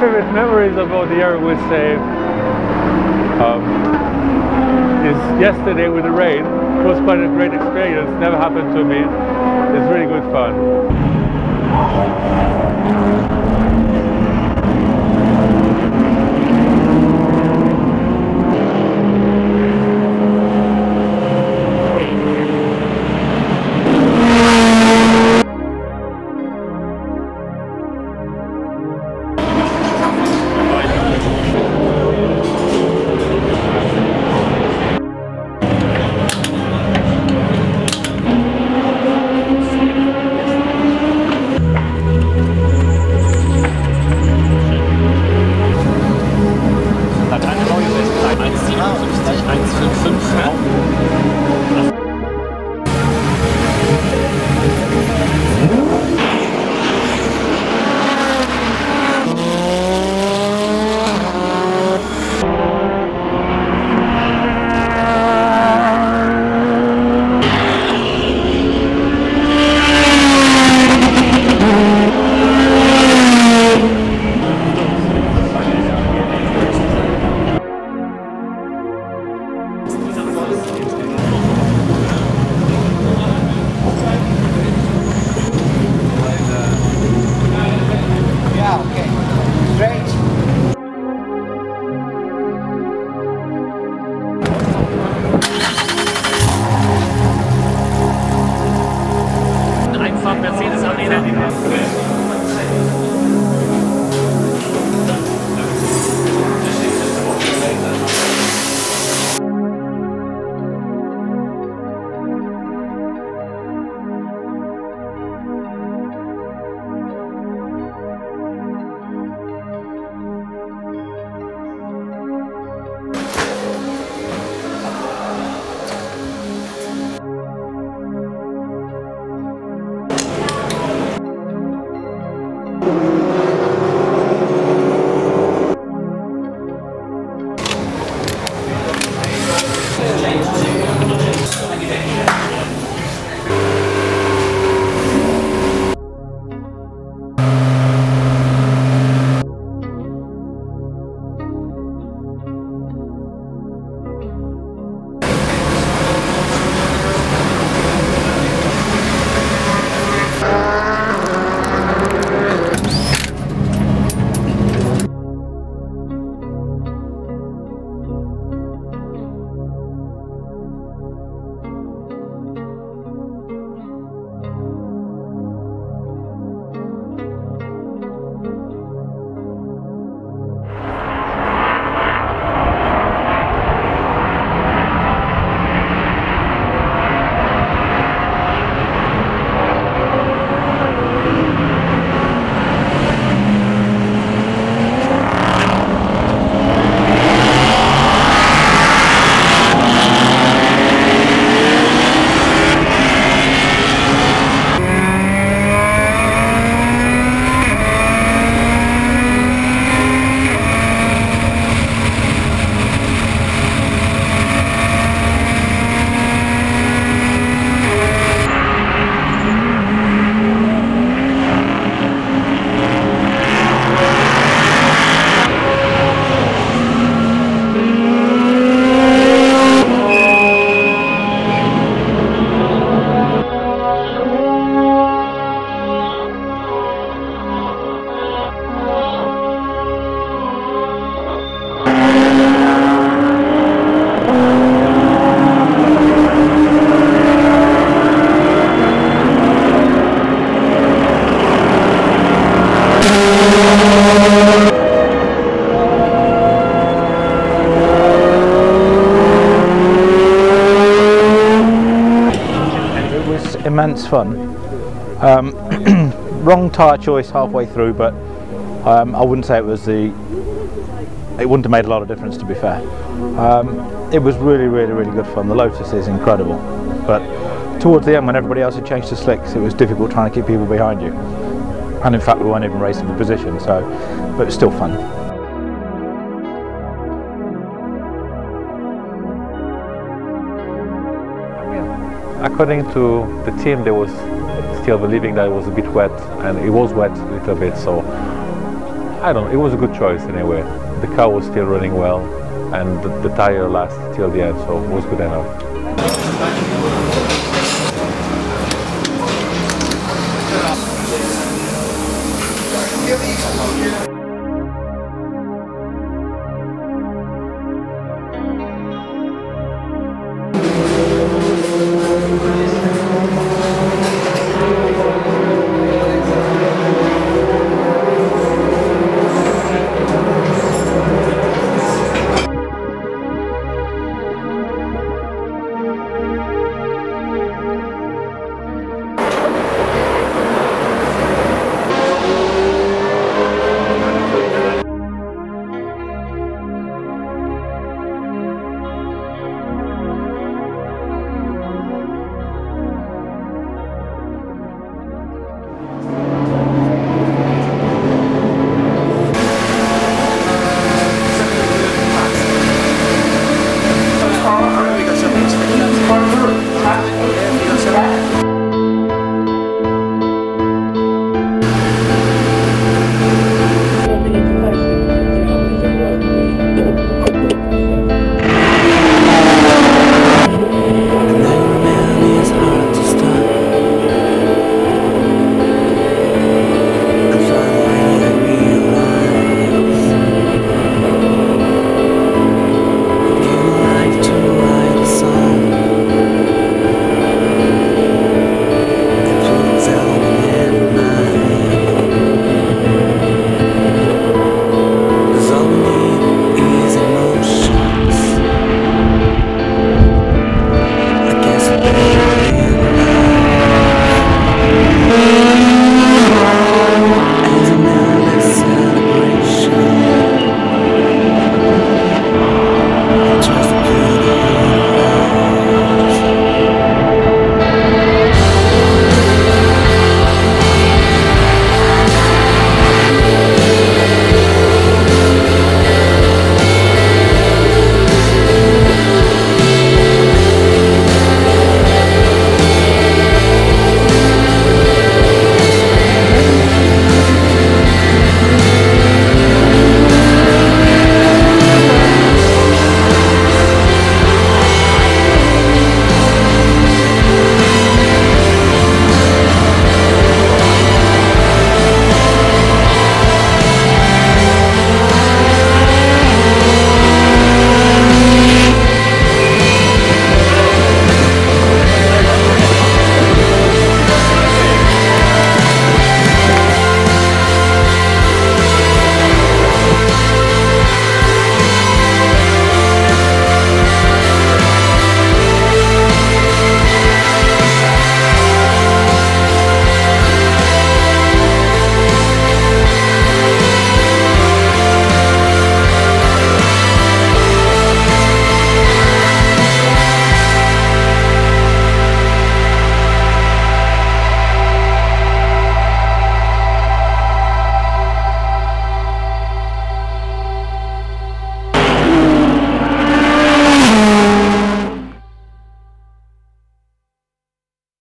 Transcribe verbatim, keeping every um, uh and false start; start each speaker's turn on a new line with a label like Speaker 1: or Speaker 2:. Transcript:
Speaker 1: favorite memories about the Air with Save um, is yesterday with the rain. It was quite a great experience, never happened to me. It's really good fun.
Speaker 2: Immense fun. Um, wrong tyre choice halfway through, but um, I wouldn't say it was the. It wouldn't have made a lot of difference, to be fair. Um, it was really, really, really good fun. The Lotus is incredible, but towards the end, when everybody else had changed to slicks, it was difficult trying to keep people behind you. And in fact, we weren't even racing for position, so but it was still fun.
Speaker 1: According to the team, there was still believing that it was a bit wet, and it was wet a little bit, so I don't know, it was a good choice anyway. The car was still running well, and the, the tire lasted till the end, so it was good enough.